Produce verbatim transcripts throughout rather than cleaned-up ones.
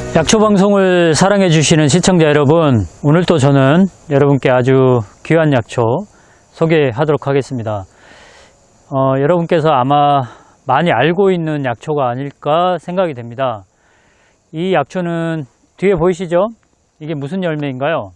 약초방송을 사랑해주시는 시청자 여러분, 오늘도 저는 여러분께 아주 귀한 약초 소개하도록 하겠습니다. 어, 여러분께서 아마 많이 알고 있는 약초가 아닐까 생각이 됩니다. 이 약초는 뒤에 보이시죠? 이게 무슨 열매인가요?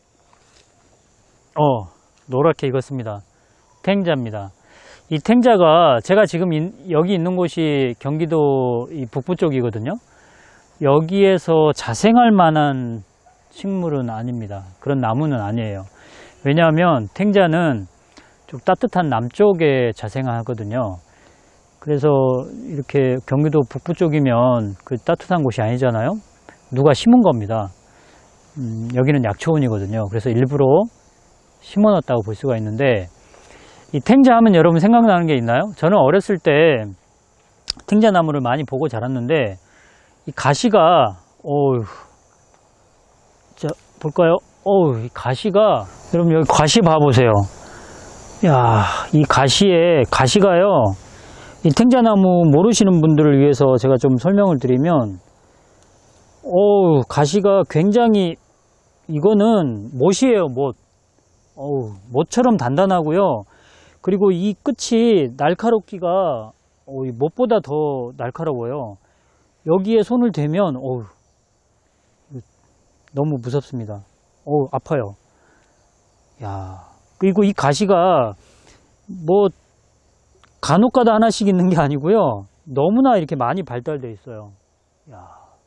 어, 노랗게 익었습니다. 탱자입니다. 이 탱자가 제가 지금 인, 여기 있는 곳이 경기도 이 북부 쪽이거든요. 여기에서 자생할 만한 식물은 아닙니다. 그런 나무는 아니에요. 왜냐하면 탱자는 좀 따뜻한 남쪽에 자생하거든요. 그래서 이렇게 경기도 북부 쪽이면 그 따뜻한 곳이 아니잖아요. 누가 심은 겁니다. 음, 여기는 약초원이거든요. 그래서 일부러 심어 놨다고 볼 수가 있는데, 이 탱자 하면 여러분 생각나는 게 있나요? 저는 어렸을 때 탱자 나무를 많이 보고 자랐는데, 이 가시가, 어휴, 자, 볼까요? 어우, 이 가시가, 여러분 여기 가시 봐보세요. 야, 이 가시에, 가시가요, 이 탱자나무 모르시는 분들을 위해서 제가 좀 설명을 드리면, 어우, 가시가 굉장히, 이거는 못이에요, 못. 어우, 못처럼 단단하고요. 그리고 이 끝이 날카롭기가, 어우, 못보다 더 날카로워요. 여기에 손을 대면 어우, 너무 무섭습니다. 어우, 아파요. 야, 그리고 이 가시가 뭐 간혹가다 하나씩 있는 게 아니고요. 너무나 이렇게 많이 발달되어 있어요. 야,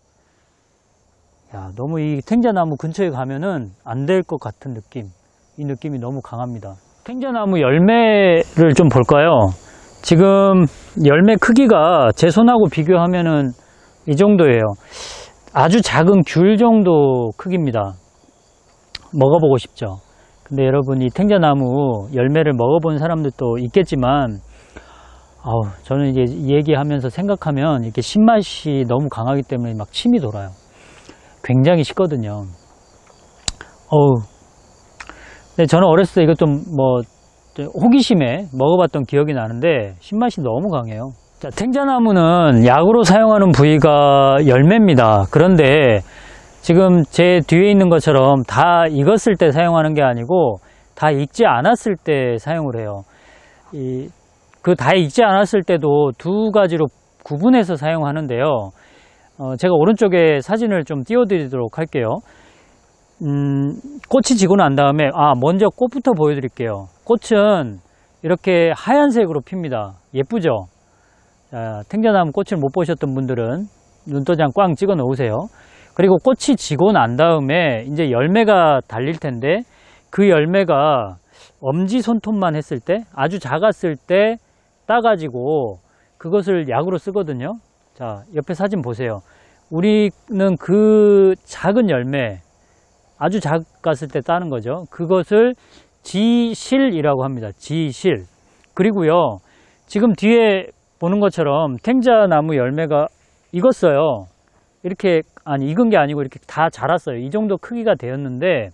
야, 너무 이 탱자나무 근처에 가면은 안 될 것 같은 느낌. 이 느낌이 너무 강합니다. 탱자나무 열매를 좀 볼까요? 지금 열매 크기가 제 손하고 비교하면은 이 정도예요. 아주 작은 귤 정도 크기입니다. 먹어보고 싶죠. 근데 여러분, 이 탱자나무 열매를 먹어본 사람들도 있겠지만, 아우, 저는 이제 이 얘기하면서 생각하면 이렇게 신맛이 너무 강하기 때문에 막 침이 돌아요. 굉장히 씻거든요. 어우. 근데 저는 어렸을 때 이거 좀 뭐 호기심에 먹어봤던 기억이 나는데 신맛이 너무 강해요. 자, 탱자나무는 약으로 사용하는 부위가 열매입니다. 그런데 지금 제 뒤에 있는 것처럼 다 익었을 때 사용하는 게 아니고 다 익지 않았을 때 사용을 해요. 이, 그 다 익지 않았을 때도 두 가지로 구분해서 사용하는데요. 어, 제가 오른쪽에 사진을 좀 띄워드리도록 할게요. 음, 꽃이 지고 난 다음에, 아, 먼저 꽃부터 보여드릴게요. 꽃은 이렇게 하얀색으로 핍니다. 예쁘죠? 자, 탱자나무 꽃을 못 보셨던 분들은 눈도장 꽝 찍어 놓으세요. 그리고 꽃이 지고 난 다음에 이제 열매가 달릴 텐데, 그 열매가 엄지손톱만 했을 때, 아주 작았을 때 따가지고 그것을 약으로 쓰거든요. 자, 옆에 사진 보세요. 우리는 그 작은 열매, 아주 작았을 때 따는 거죠. 그것을 지실이라고 합니다. 지실. 그리고요, 지금 뒤에 보는 것처럼 탱자나무 열매가 익었어요. 이렇게, 아니, 익은 게 아니고 이렇게 다 자랐어요. 이 정도 크기가 되었는데,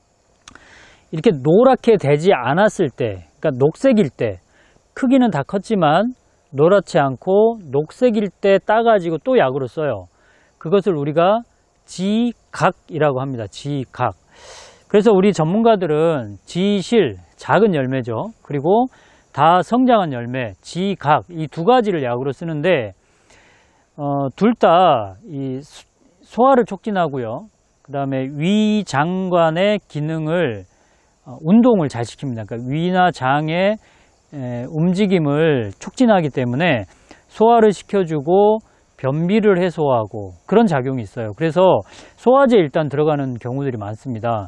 이렇게 노랗게 되지 않았을 때, 그러니까 녹색일 때, 크기는 다 컸지만 노랗지 않고 녹색일 때 따가지고 또 약으로 써요. 그것을 우리가 지각이라고 합니다. 지각. 그래서 우리 전문가들은 지실, 작은 열매죠. 그리고 다 성장한 열매, 지각, 이 두 가지를 약으로 쓰는데, 어, 둘 다 이 소화를 촉진하고요. 그 다음에 위장관의 기능을, 어, 운동을 잘 시킵니다. 그러니까 위나 장의 에, 움직임을 촉진하기 때문에 소화를 시켜주고 변비를 해소하고 그런 작용이 있어요. 그래서 소화제에 일단 들어가는 경우들이 많습니다.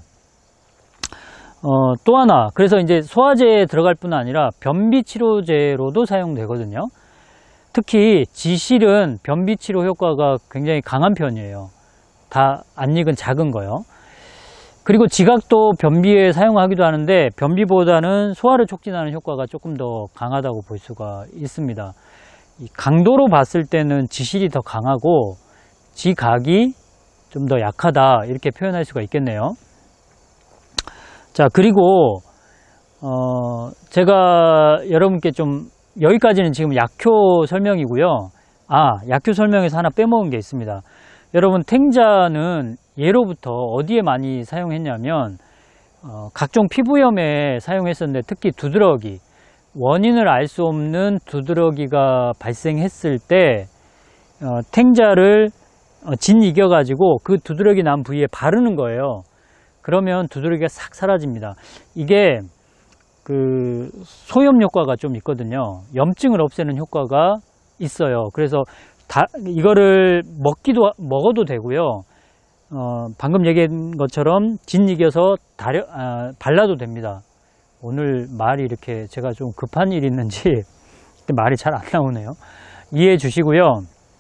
어, 또 하나, 그래서 이제 소화제에 들어갈 뿐 아니라 변비 치료제로도 사용되거든요. 특히 지실은 변비 치료 효과가 굉장히 강한 편이에요. 다 안 익은 작은 거요. 그리고 지각도 변비에 사용하기도 하는데 변비보다는 소화를 촉진하는 효과가 조금 더 강하다고 볼 수가 있습니다. 이 강도로 봤을 때는 지실이 더 강하고 지각이 좀 더 약하다, 이렇게 표현할 수가 있겠네요. 자, 그리고 어 제가 여러분께 좀, 여기까지는 지금 약효 설명이고요. 아, 약효 설명에서 하나 빼먹은 게 있습니다. 여러분 탱자는 예로부터 어디에 많이 사용했냐면 어, 각종 피부염에 사용했었는데 특히 두드러기, 원인을 알 수 없는 두드러기가 발생했을 때 어, 탱자를 어, 진 이겨 가지고 그 두드러기 난 부위에 바르는 거예요. 그러면 두드러기가 싹 사라집니다. 이게 그 소염 효과가 좀 있거든요. 염증을 없애는 효과가 있어요. 그래서 다 이거를 먹기도 먹어도 되고요. 어, 방금 얘기한 것처럼 진 이겨서 다려, 아, 발라도 됩니다. 오늘 말이 이렇게 제가 좀 급한 일이 있는지 말이 잘 안 나오네요. 이해해 주시고요.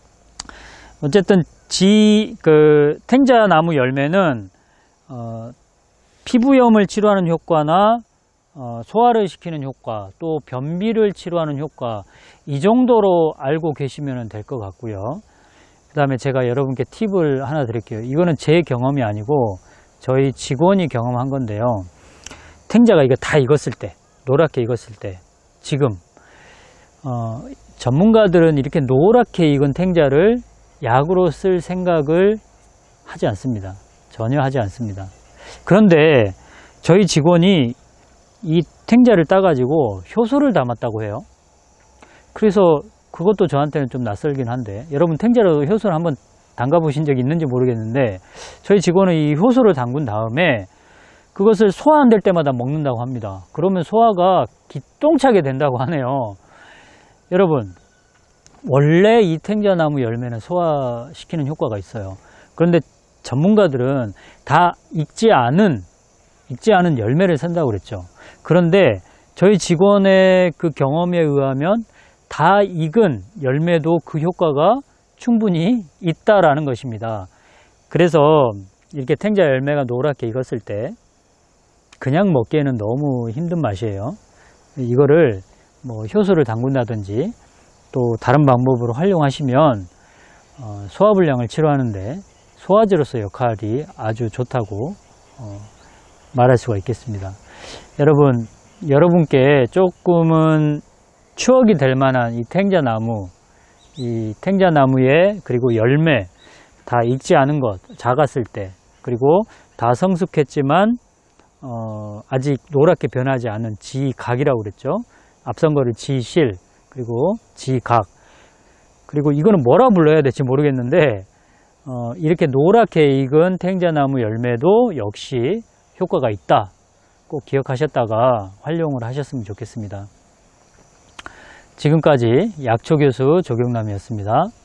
어쨌든 지, 그, 탱자나무 열매는, 어, 피부염을 치료하는 효과나, 어, 소화를 시키는 효과, 또 변비를 치료하는 효과, 이 정도로 알고 계시면 될 것 같고요. 그 다음에 제가 여러분께 팁을 하나 드릴게요. 이거는 제 경험이 아니고, 저희 직원이 경험한 건데요. 탱자가 이거 다 익었을 때, 노랗게 익었을 때, 지금, 어, 전문가들은 이렇게 노랗게 익은 탱자를 약으로 쓸 생각을 하지 않습니다. 전혀 하지 않습니다. 그런데 저희 직원이 이 탱자를 따가지고 효소를 담았다고 해요. 그래서 그것도 저한테는 좀 낯설긴 한데, 여러분 탱자로 효소를 한번 담가 보신 적이 있는지 모르겠는데, 저희 직원은 이 효소를 담근 다음에 그것을 소화 안 될 때마다 먹는다고 합니다. 그러면 소화가 기똥차게 된다고 하네요. 여러분, 원래 이 탱자나무 열매는 소화시키는 효과가 있어요. 그런데 전문가들은 다 익지 않은, 익지 않은 열매를 산다고 그랬죠. 그런데 저희 직원의 그 경험에 의하면 다 익은 열매도 그 효과가 충분히 있다라는 것입니다. 그래서 이렇게 탱자 열매가 노랗게 익었을 때 그냥 먹기에는 너무 힘든 맛이에요. 이거를 뭐 효소를 담근다든지 또 다른 방법으로 활용하시면 어, 소화불량을 치료하는데 소화제로서 역할이 아주 좋다고 어, 말할 수가 있겠습니다. 여러분, 여러분께 조금은 추억이 될 만한 이 탱자나무, 이 탱자나무에 그리고 열매 다 익지 않은 것, 작았을 때, 그리고 다 성숙했지만 어, 아직 노랗게 변하지 않은 지각이라고 그랬죠. 앞선 거를 지실, 그리고 지각, 그리고 이거는 뭐라 불러야 될지 모르겠는데 어, 이렇게 노랗게 익은 탱자나무 열매도 역시 효과가 있다. 꼭 기억하셨다가 활용을 하셨으면 좋겠습니다. 지금까지 약초교수 조경남이었습니다.